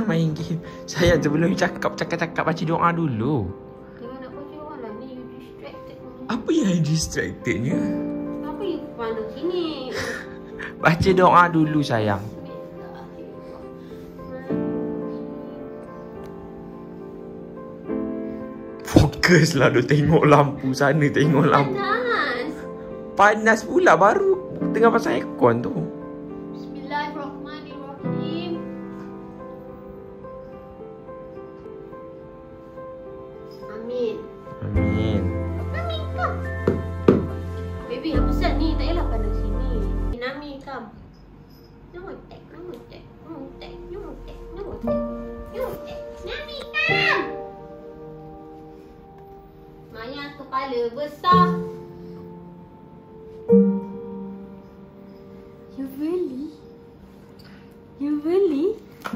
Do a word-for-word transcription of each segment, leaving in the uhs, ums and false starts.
main game. Sayang, sebelum you cakap, cakap-cakap baca doa dulu. Jangan nak baca doa lah. Ni you distracted. Apa yang distractednya? Apa you pandang sini? Baca doa dulu sayang. Fokuslah duk tengok lampu sana, tengok lampu. Panas. Panas pula, baru tengah pasang aircon tu. Bismillahirrahmanirrahim. Amin. Amin. Amin, kam. Baby, yang besar ni tak payahlah pandang sini. Amin, kam. No tek, no tek, no tek, no tek, no tek, no tek. Amin, kam. Maya kepala besar. You really? You really?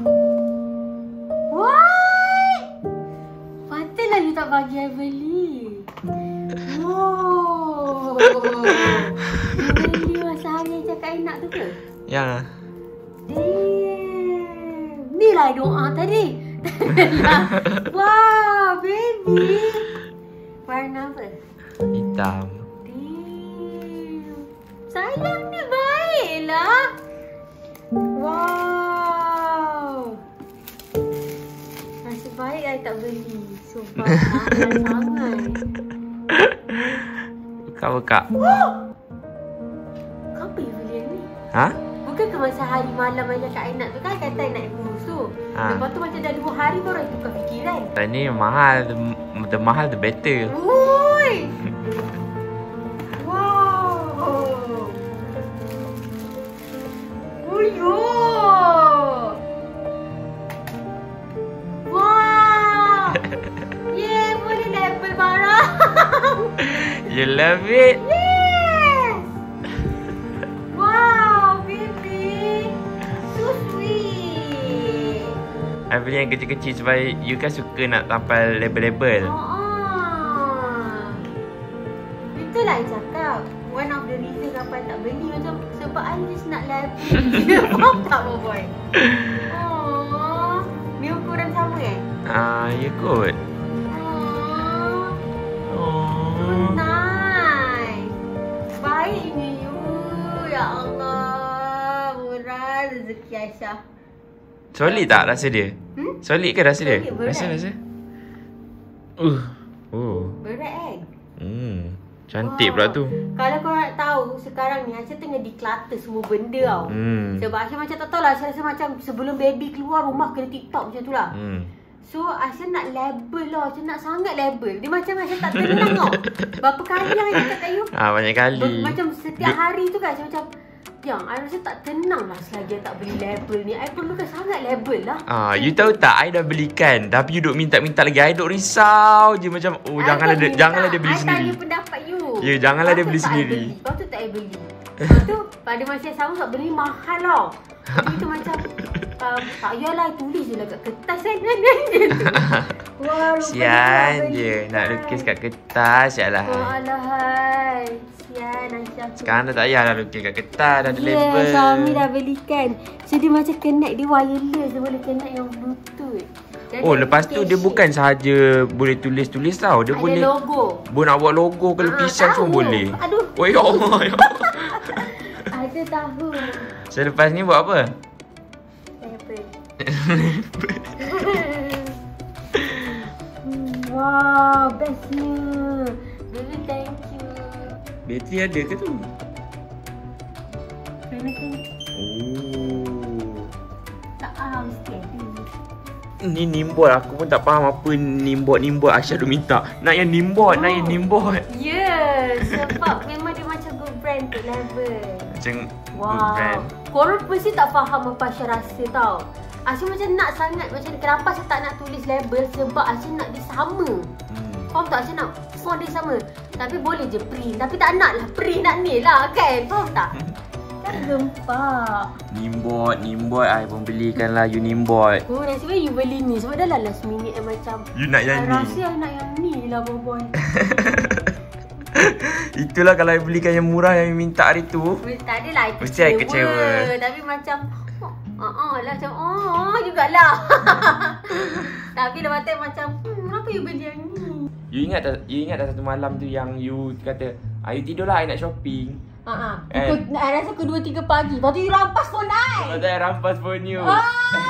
What? Patutlah you tak bagi I beli. Wow. You beli masa hari cakap I nak tu ke? Ya. Damn. Ni lah doa tadi. Wow, baby. Warna apa? Hitam. Damn. Sayang ni baiklah. Wow. Nasib baik I tak beli. Sumpah mahal sangat. Buka-buka. Kenapa you beli yang ni? Ha? Bukan ke masa hari malam I cakap I nak tu kan, kata I nak kurus tu. Ha. Lepas tu macam dah dua hari baru I tukar fikiran. Ini mahal, the, the mahal the better. Ui. Wow. Uyo. Wow. Yeah, boleh label barang. You love it? Yes. Wow, baby. So sweet. I beli yang kecil-kecil sebab you kan suka nak tampal label-label. Oh. Itulah I cakap. One of the reason kenapa I tak beli macam sebab I just nak label. Faham tak, boy? Oh. Ni ukuran sama eh? Ah, ya kot. Oh. Oh. Nice. Baiknya you. Ya Allah. Murah rezeki Aisyah. Solid tak rasa dia? Hmm? Solid ke rasa dia? Solid, berat. Rasa rasa. Uh. Oh. Berat eh? Hmm. Cantik Wow. pula tu. Kalau korang nak tahu, sekarang ni Aisyah tengah declutter semua benda tau. Hmm. Sebab Aisyah macam tak tahu lah, Aisyah rasa macam sebelum baby keluar rumah kena TikTok macam tu lah. Hmm. So Aisyah nak label lah, Aisyah nak sangat label. Dia macam Aisyah tak tenang tau. Berapa kali yang Aisyah cakap kat you? Ah, banyak kali. Ber- macam setiap Duk- hari tu kan Aisyah macam, yang I rasa tak tenang lah selagi I tak beli label ni. I perlukan sangat label lah. Ah, you tahu tak, I dah belikan. Tapi you duk minta-minta lagi. I duk risau je macam, oh I janganlah tak dia, minta. janganlah dia beli I sendiri. tanya pendapat you. Ya, janganlah dia Lepas tu beli tak I sendiri. beli. Lepas tu tak I beli. Lepas tu pada masa yang sama sebab beli mahal tau. Jadi tu macam um, tak payahlah I tulis je lah kat kertas kan. Wah, Sian je nak lukis kat kertas. Sialah. Alahai. Sian Aisyah. Sekarang dah tak payah dah lukis kat kertas. Dah ada Yeah, label. suami dah belikan. So dia macam connect, dia wireless. Dia boleh connect yang bluetooth. Dia Oh, ada lepas tu dia application. bukan sahaja boleh tulis-tulis tau. Dia ada boleh logo. boleh nak buat logo ke Ah, lukisan tahu. semua boleh. Aduh. Oh ya Allah. Ya Allah. Ada tahu. Selepas ni buat apa? Label. Hmm, wow, bestnya. Baby, thank you. Bateri ada ke tu? Baby, thank you. Oh. Tak ah, mesti ada. Ni nimbot, aku pun tak faham apa nimbot-nimbot. Aisyah tu minta nak yang nimbot, nak yang nimbot. Ya, sebab memang dia macam good brand tu label. Macam good Wow. brand. Korang pasti tak faham apa Aisyah rasa tau. Aisyah macam nak sangat, macam kenapa Aisyah tak nak tulis label sebab Aisyah nak dia sama. Hmm. Faham tak? Aisyah nak font dia sama. Tapi boleh je print. Tapi tak nak lah print, nak ni lah kan. Faham tak? Kan gempak. Nimbot, nimbot. I pun belikan lah you nimbot. Oh, nasib baik you beli ni. Sebab dah lah last minute yang macam You nak yang I ni. rasa I nak yang ni lah, boy. Itulah kalau I belikan yang murah yang you minta hari tu. Tak adalah I Mesti I kecewa. Tapi macam Oh, oh, lah macam oh, je jugalah. Tapi lepas tu macam, hmm, kenapa you beli yang ni? You ingat tak, you ingat tak satu malam tu yang you kata, ah, you tidur lah, I nak shopping. Haa, Eh. uh-huh. I rasa ke dua tiga pagi. Lepas tu you rampas phone I. Sebab tu I rampas phone you. Ah.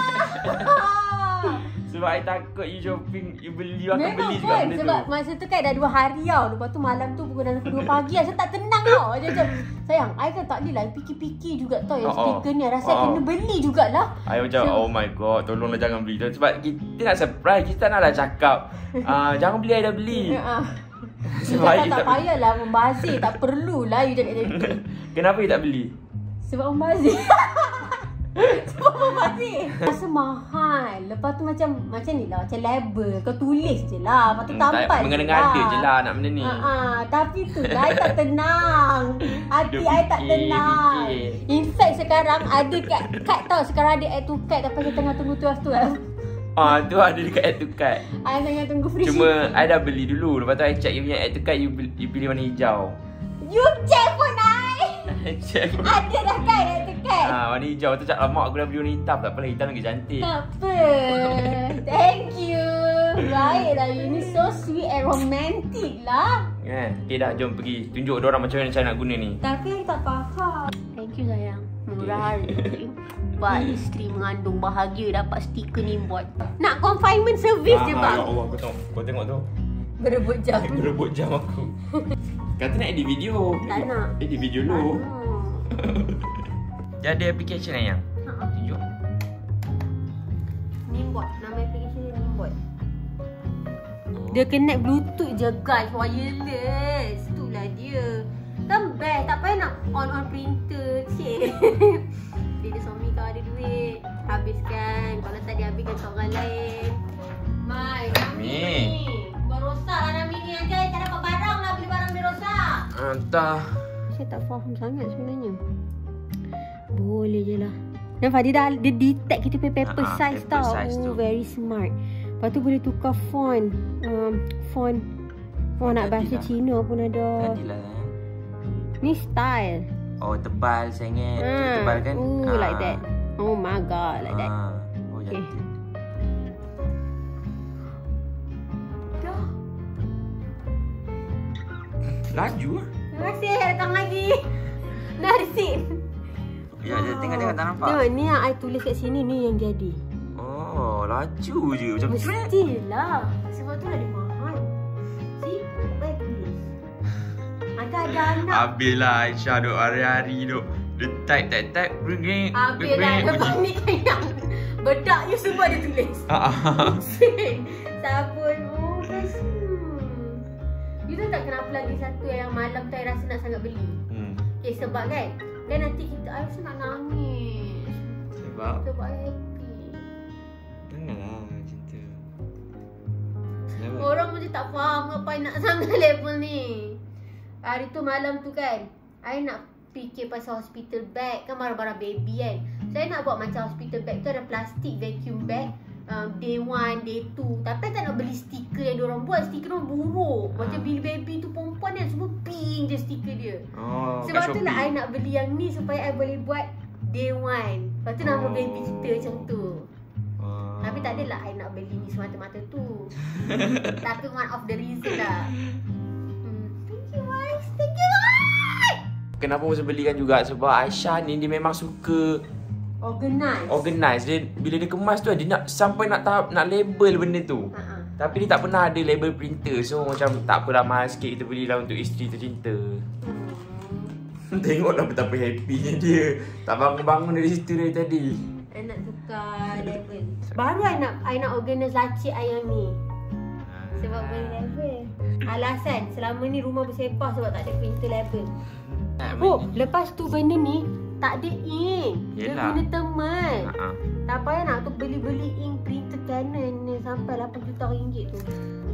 Sebab I takut you shopping, you beli, you akan Memang beli juga pun. benda Sebab tu. masa tu kan dah dua hari tau. Lepas tu malam tu pukul dalam dua pagi. Saya tak tenang tau. Macam macam, sayang, I kan tak boleh lah. I fikir-fikir juga tau yang Oh, stiker ni. I rasa I oh. kena beli jugalah. I macam, So- oh my god, tolonglah jangan beli tu. Sebab kita nak surprise, kita tak naklah cakap, ah, jangan beli, I dah beli. Ya. Sebab Sebab I tak tak payahlah membazir. Tak perlulah you cakap macam tu. Kenapa you tak beli? Sebab membazir. Sebab membazir. Rasa mahal. Lepas tu macam macam ni lah. Macam label. Kau tulis je lah. Lepas tu Hmm, tampal tak- je mengada-ngada lah. je lah nak benda ni. Uh-uh. Tapi tu lah I tak tenang. Hati Dia I tak fikir, tenang. fikir. In fact sekarang ada kat kad tau. Sekarang ada add to cart. Tapi saya tengah tunggu twelve twelve. Ah, tu ada dekat add to cart. I tengah tunggu free Cuma shipping. I dah beli dulu. Lepas tu I check you punya add to cart, you, beli- you pilih warna hijau. You check pun I. Check. Ada dah kan add to cart. Ah, warna hijau tu cakap lama aku dah beli warna hitam. Tak apalah, hitam lagi cantik. Tak apa. Thank you. Baiklah, you ni so sweet and romantic lah. Kan? Okay dah, jom pergi tunjuk diorang macam mana cara nak guna ni. Tapi I tak faham. Thank you sayang. Murah hati. Buat isteri mengandung bahagia dapat stiker ni buat. Nak confinement service je bang. Ya Allah, kau tengok, kau tengok tu. Berebut jam. Berebut jam aku. Kata nak edit video. Tak nak. Edit video dulu. Hmm. Dia ada application yang Ha. tunjuk. Nimbot. Nama aplikasi dia Nimbot. Dia connect bluetooth je guys. Wireless. Itulah dia. Kan best. Tak payah nak on-on printer. Cik. Dia suami kau ada duit. Habiskan. Kalau tak dihabiskan kat orang lain. Mai. Mi. Berosak lah Nami ni aja. Tak dapat barang lah. Beli barang dia rosak. Entah. Saya tak faham sangat sebenarnya. Boleh je lah. Nampak dia dah dia detect kita punya paper Ha, size paper tau. size Oh, tu. very smart. Lepas tu boleh tukar font. Um, font font nak bahasa Jadilah. Cina pun ada. Jadilah sayang. Ni style. Oh, tebal sengit. Ha. Tebal kan? Oh, Ah. like that. Oh my god, like that. Ah. Oh, Okay. jadi. Dah. Laju ah. Terima kasih. Datang lagi. Dah receipt. Ya, dia tengok-tengok tak nampak. Tengok ni yang I tulis kat sini ni yang jadi. Oh, laju je macam tu. Mestilah. Sebab tu lah dia mahal. See? Baik tulis. Ada ada anak. Habislah Aisyah duk hari-hari duk. Dia type type type ring. Habis lah. Lepas ni kan yang bedak you semua dia tulis. Ah. Sabun. Oh guys. Hmm. You tahu tak kenapa lagi satu yang malam tu I rasa nak sangat beli? Hmm. Okay, sebab kan kan nanti kita I rasa nak nangis. Sebab Sebab I happy. janganlah macam tu. Kenapa? Orang macam tak faham apa I nak sangat level ni. Hari tu malam tu kan I nak fikir pasal hospital bag. Kan barang-barang baby kan. Saya nak buat macam hospital bag tu ada plastik vacuum bag. Um, day one, day two. Tapi I tak nak beli stiker yang diorang buat. Stiker diorang buruk. Macam Ah. Billy Baby tu perempuan kan semua pink je stiker dia. Oh, Sebab kat tu Shopee. lah I nak beli yang ni supaya I boleh buat day one. Lepas tu nama Oh. baby kita macam tu. Oh. Tapi tak adalah I nak beli ni semata-mata tu. Tapi one of the reason lah. Hmm. Thank you guys. Thank you guys. Kenapa mesti belikan juga sebab Aisyah ni dia memang suka Organize. organize. Dia bila dia kemas tu dia nak sampai nak tahap nak label benda tu. Ha-ha. Tapi dia tak pernah ada label printer. So macam tak apalah, mahal sikit kita belilah untuk isteri tercinta. Hmm. Tengoklah betapa happynya dia. Tak bangun-bangun dari situ dari tadi. I nak tukar level. Baru I nak I nak organize laci I yang ni. Sebab beli level. Alasan selama ni rumah bersepah sebab tak ada printer level. Oh, lepas tu benda ni tak ada ink. Dia Yelah. guna teman. Ha. Tak payah nak tu beli-beli ink printer Canon ni sampai lapan juta ringgit tu.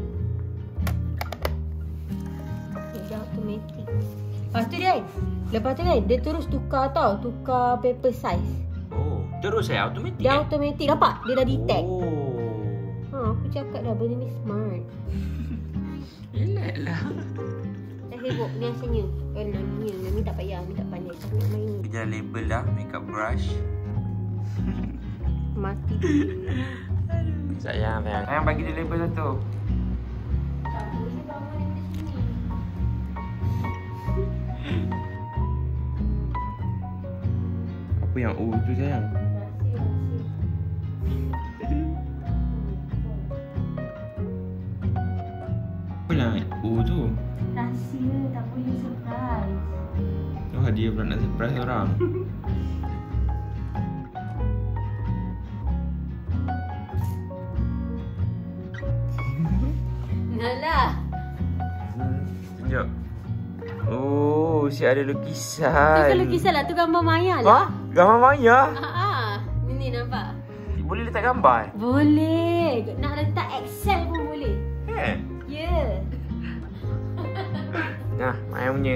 Okay, dia automatic. Lepas tu dia kan, lepas tu kan dia terus tukar tau, tukar paper size. Oh, terus saya automatik. Dia eh? automatic, nampak? Dia dah detect. Oh. Ha, aku cakap dah benda ni smart. Elaklah. Dah sibuk ni asalnya. Oh, Nami, Nami tak payah, Nami tak pandai sangat main ni. Kita dah label dah makeup brush. Mati dia. Sayang, sayang. Sayang bagi dia label satu. Tak boleh bangun daripada sini. Apa yang O tu sayang? Rahsia, rahsia. Apa yang O tu? Rahsia, tak boleh surprise. Oh, dia pula nak surprise orang. Nalah. Hmm, tunjuk. Oh, si ada lukisan. Tu kan lukisan lah, tu gambar Maya Ha? lah. Gambar Maya? Ha ah. Ni ni nampak? Boleh letak gambar? Boleh. Nak letak Excel pun boleh. Eh? Ya. Yeah. Nah, Maya punya.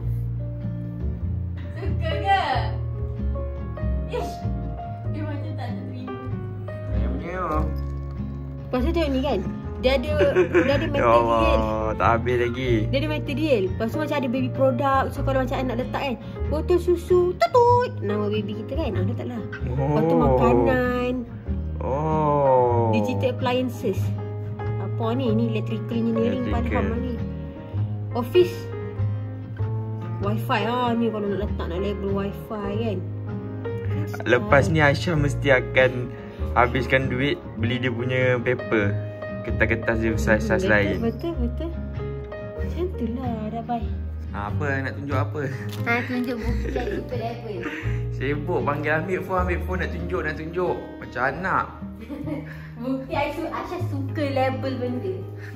Suka ke? Ish. Dia macam tak nak terima. Maya punya. Lepas tu tengok ni kan. Dia ada dia ada Ya material. Allah, tak habis lagi. Dia ada material. Lepas tu macam ada baby product. So kalau macam nak letak kan, botol susu, tutut. Nama baby kita kan. Ah, letaklah. Oh. Lepas tu makanan. Oh. Digital appliances. Apa ni? Ni electrical engineering pada Electrical. hama ni. Office. Wifi ah ni kalau nak letak nak label wifi kan. Lepas ni Aisyah mesti akan habiskan duit beli dia punya paper. Kertas-kertas dia saiz-saiz lain. Betul, betul. Macam tu lah dah baik. Ha, apa nak tunjuk apa? Ha, tunjuk bukti yang super level. Sibuk panggil ambil phone, ambil phone nak tunjuk, nak tunjuk. Macam anak. Bukti Aisyah, Aisyah suka label benda.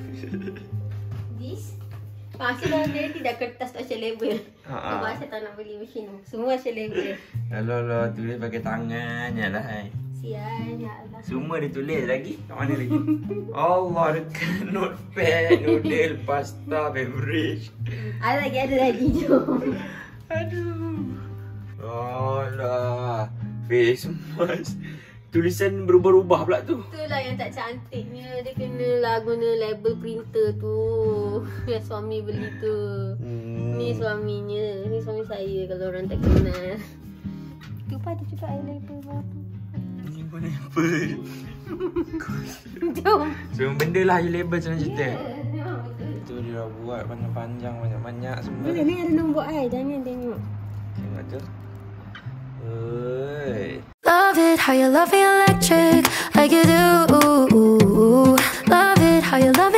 This. Masa dalam dia tidak kertas tak Aisyah label. Ha, Sebab Aisyah tak nak beli mesin tu. Semua Aisyah label. Kalau lah tulis pakai tangan je lah. Hai. Sial, ya Allah. Semua dia tulis lagi. Kat mana lagi? Allah, dekat notepad, noodle, pasta, beverage. Ada lagi, ada lagi. Jom. Aduh. Alah. Face mask. Tulisan berubah-ubah pula tu. Itulah yang tak cantiknya. Dia kenalah guna label printer tu. Yang suami beli tu. Hmm. Ni suaminya. Ni suami saya kalau orang tak kenal. Cuba ada juga air label berapa. Ni pun label. Jom. Semua benda lah je label senang cerita. Ya, memang betul. Itu dia dah buat panjang-panjang, banyak-banyak semua. Mana ni ada nombor air. Jangan tengok. Tengok tu. Oi. Love it how you love me electric like you do. Love it how you love me